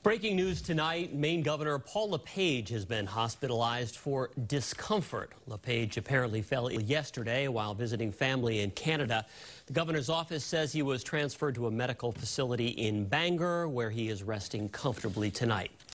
Breaking news tonight, Maine Governor Paul LePage has been hospitalized for discomfort. LePage apparently fell ill yesterday while visiting family in Canada. The governor's office says he was transferred to a medical facility in Bangor, where he is resting comfortably tonight.